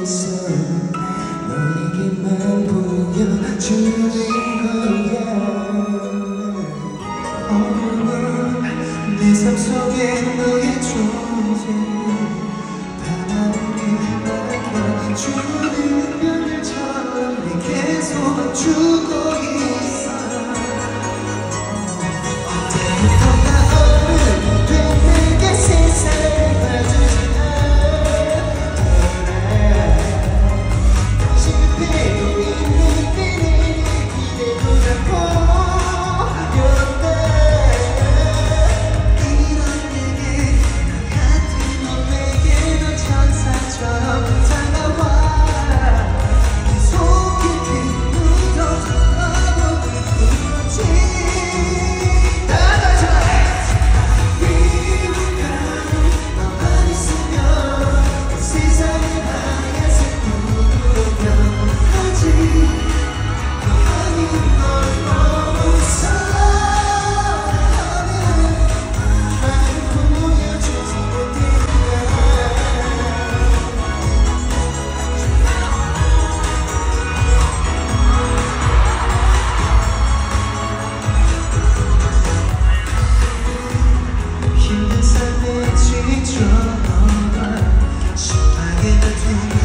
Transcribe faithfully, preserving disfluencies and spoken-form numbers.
있어 너에게만 보여주는 거야. 어느 내 삶 속에 너의 존재 바라보기만 주는 별처럼 내게 속아주고 있어. 언제부턴가 어른이 된 내게 세상을 봐주지 않아. 실패로 있는 그대의 기대도 다 버렸네. 이런 내게 나 같은 너 내게 너 천사처럼 다가와. 속 깊이 묻어져도 그렇지. 너만 있으면 세상이 하얀색 구름으로 변하지. 아니 널 너무 사랑하면 날 보여주지 못했나. 힘든 삶에 지쳐 너만 심하게 다투고